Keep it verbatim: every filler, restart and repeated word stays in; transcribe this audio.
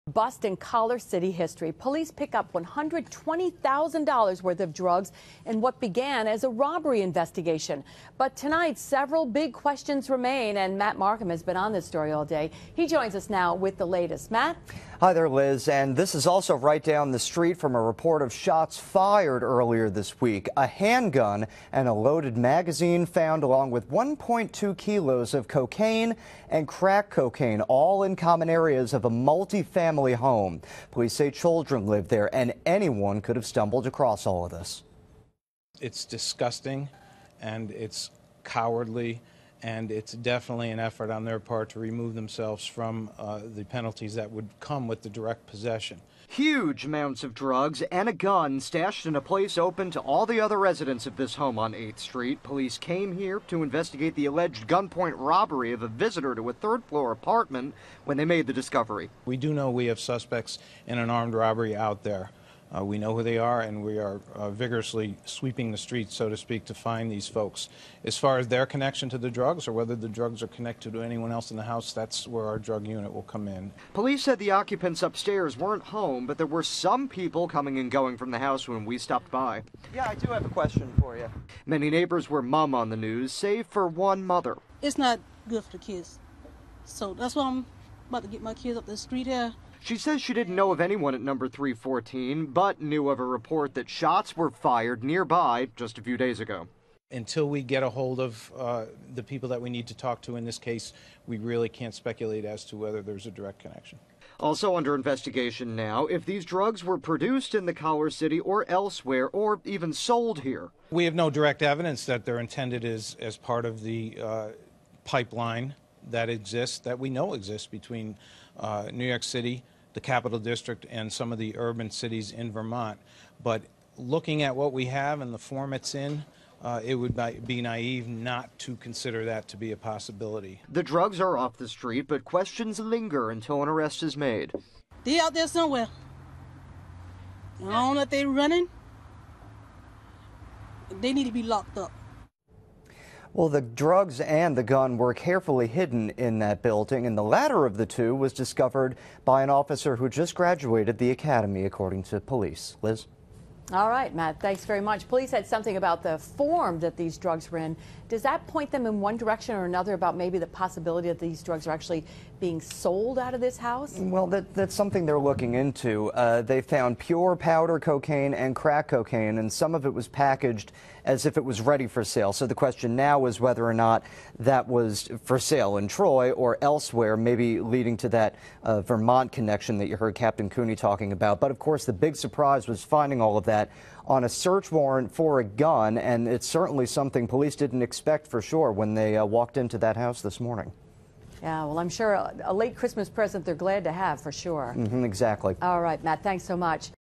Bust in Collar City history. Police pick up one hundred twenty thousand dollars worth of drugs in what began as a robbery investigation. But tonight, several big questions remain, and Matt Markham has been on this story all day. He joins us now with the latest. Matt? Hi there, Liz. And this is also right down the street from a report of shots fired earlier this week. A handgun and a loaded magazine found, along with one point two kilos of cocaine and crack cocaine, all in common areas of a multi-family home. Police say children lived there, and anyone could have stumbled across all of this. It's disgusting, and it's cowardly, and it's definitely an effort on their part to remove themselves from uh, the penalties that would come with the direct possession. Huge amounts of drugs and a gun stashed in a place open to all the other residents of this home on eighth street. Police came here to investigate the alleged gunpoint robbery of a visitor to a third-floor apartment when they made the discovery. We do know we have suspects in an armed robbery out there. Uh, we know who they are, and we are uh, vigorously sweeping the streets, so to speak, to find these folks. As far as their connection to the drugs, or whether the drugs are connected to anyone else in the house, that's where our drug unit will come in. Police said the occupants upstairs weren't home, but there were some people coming and going from the house when we stopped by. Yeah, I do have a question for you. Many neighbors were mum on the news, save for one mother. It's not good for the kids, so that's why I'm about to get my kids up the street here. She says she didn't know of anyone at number three fourteen, but knew of a report that shots were fired nearby just a few days ago. Until we get a hold of uh, the people that we need to talk to in this case, we really can't speculate as to whether there's a direct connection. Also under investigation now, if these drugs were produced in the Collar City or elsewhere, or even sold here. We have no direct evidence that they're intended as, as part of the uh, pipeline that exists, that we know exists between uh, New York City, the Capital District, and some of the urban cities in Vermont. But looking at what we have and the form it's in, uh, it would be naive not to consider that to be a possibility. The drugs are off the street, but questions linger until an arrest is made. They out there somewhere. I don't know if they're running. They need to be locked up. Well, the drugs and the gun were carefully hidden in that building, and the latter of the two was discovered by an officer who just graduated the academy, according to police. Liz? All right, Matt, thanks very much. Police said something about the form that these drugs were in. Does that point them in one direction or another about maybe the possibility that these drugs are actually being sold out of this house? Well, that, that's something they're looking into. Uh, they found pure powder cocaine and crack cocaine, and some of it was packaged as if it was ready for sale. So the question now is whether or not that was for sale in Troy or elsewhere, maybe leading to that uh, Vermont connection that you heard Captain Cooney talking about. But of course, the big surprise was finding all of that on a search warrant for a gun, and it's certainly something police didn't expect for sure when they uh, walked into that house this morning. Yeah, well, I'm sure a, a late Christmas present they're glad to have for sure. Mm-hmm, exactly. All right, Matt, thanks so much.